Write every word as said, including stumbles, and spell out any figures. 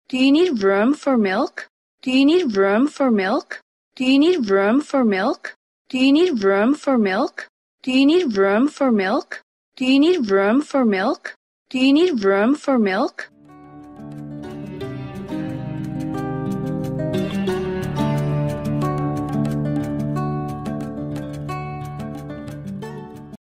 Do you need room for milk? Do you need room for milk? Do you need room for milk? Do you need room for milk? Do you need room for milk? Do you need room for milk? Do you need room for milk?